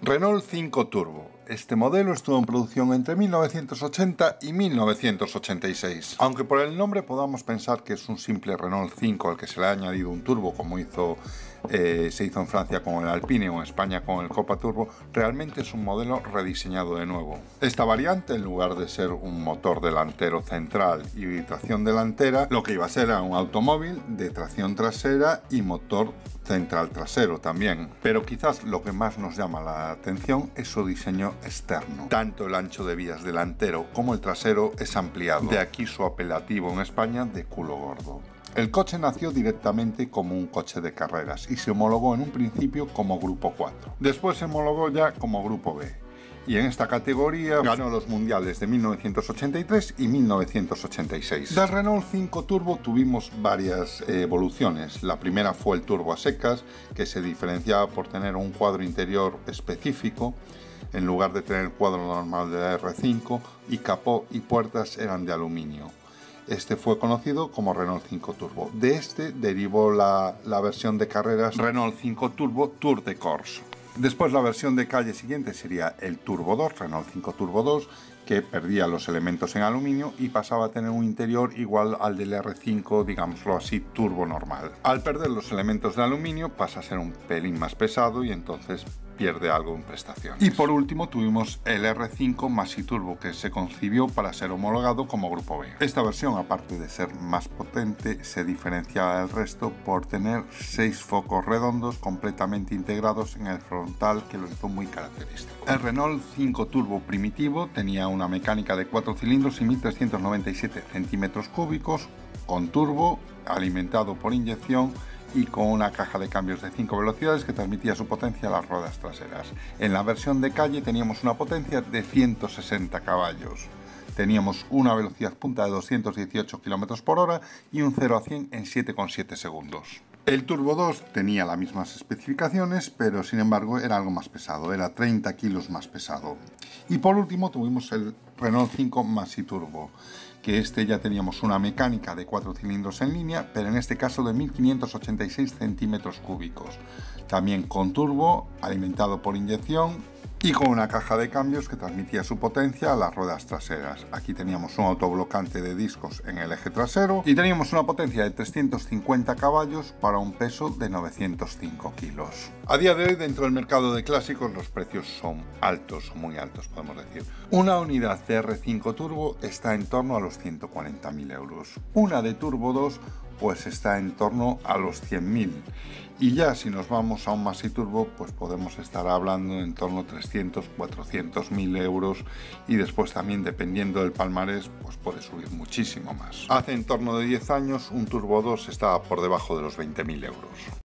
Renault 5 Turbo. Este modelo estuvo en producción entre 1980 y 1986. Aunque por el nombre podamos pensar que es un simple Renault 5 al que se le ha añadido un turbo, como se hizo en Francia con el Alpine o en España con el Copa Turbo, realmente es un modelo rediseñado de nuevo. Esta variante, en lugar de ser un motor delantero central y tracción delantera, lo que iba a ser era un automóvil de tracción trasera y motor central trasero también. Pero quizás lo que más nos llama la atención es su diseño externo. Tanto el ancho de vías delantero como el trasero es ampliado, de aquí su apelativo en España de culo gordo. El coche nació directamente como un coche de carreras y se homologó en un principio como Grupo 4. Después se homologó ya como Grupo B. Y en esta categoría ganó los mundiales de 1983 y 1986. Del Renault 5 Turbo tuvimos varias evoluciones. La primera fue el turbo a secas, que se diferenciaba por tener un cuadro interior específico, en lugar de tener el cuadro normal de la R5, y capó y puertas eran de aluminio. Este fue conocido como Renault 5 Turbo. De este derivó la versión de carreras Renault 5 Turbo Tour de Corse. Después la versión de calle siguiente sería el Turbo 2, Renault 5 Turbo 2, que perdía los elementos en aluminio y pasaba a tener un interior igual al del R5, digámoslo así, turbo normal. Al perder los elementos de aluminio pasa a ser un pelín más pesado y entonces pierde algo en prestaciones. Y por último tuvimos el R5 Maxi Turbo, que se concibió para ser homologado como Grupo B. Esta versión, aparte de ser más potente, se diferenciaba del resto por tener 6 focos redondos completamente integrados en el frontal, que lo hizo muy característico. El Renault 5 Turbo primitivo tenía una mecánica de 4 cilindros y 1397 centímetros cúbicos, con turbo, alimentado por inyección y con una caja de cambios de 5 velocidades que transmitía su potencia a las ruedas traseras. En la versión de calle teníamos una potencia de 160 caballos. Teníamos una velocidad punta de 218 km por hora y un 0 a 100 en 7,7 segundos. El Turbo 2 tenía las mismas especificaciones, pero sin embargo era algo más pesado, era 30 kilos más pesado. Y por último tuvimos el Renault 5 Maxi Turbo, que este ya teníamos una mecánica de 4 cilindros en línea, pero en este caso de 1586 centímetros cúbicos. También con turbo, alimentado por inyección, y con una caja de cambios que transmitía su potencia a las ruedas traseras. Aquí teníamos un autoblocante de discos en el eje trasero y teníamos una potencia de 350 caballos para un peso de 905 kilos. A día de hoy, dentro del mercado de clásicos, los precios son altos, muy altos podemos decir. Una unidad de R5 Turbo está en torno a los 140.000 euros. Una de Turbo 2 pues está en torno a los 100.000. Y ya si nos vamos a un Maxi Turbo, pues podemos estar hablando en torno a 300-400.000 euros, y después también, dependiendo del palmarés, pues puede subir muchísimo más. Hace en torno de 10 años un Turbo 2 estaba por debajo de los 20.000 euros.